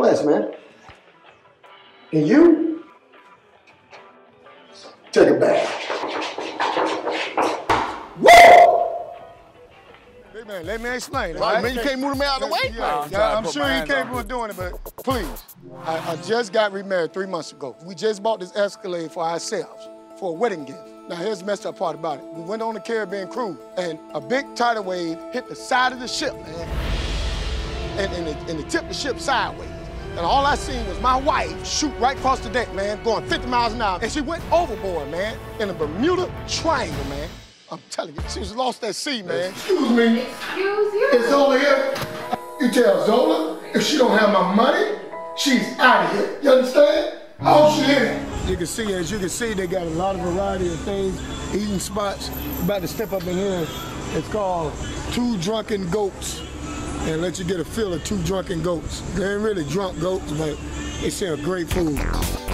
blessed, man. And you? Take it back. Whoa! Hey, man, let me explain. Right, man, you can't move the man out of the way? Yeah, I'm sure he's capable of doing it, but please. I just got remarried 3 months ago. We just bought this Escalade for ourselves, for a wedding gift. Now, here's the messed up part about it. We went on the Caribbean cruise, and a big tidal wave hit the side of the ship, man. And it tipped the ship sideways. And all I seen was my wife shoot right across the deck, man, going 50 miles an hour. And she went overboard, man, in a Bermuda Triangle, man. I'm telling you, she was lost at sea, man. Excuse me. Excuse you? It's over here. You tell Zola, if she don't have my money, she's out of here. You understand? How's she in? You can see, as you can see, they got a lot of variety of things, eating spots. We're about to step up in here. It's called Two Drunken Goats. And let you get a feel of two drunken goats. They ain't really drunk goats, but they sell great food.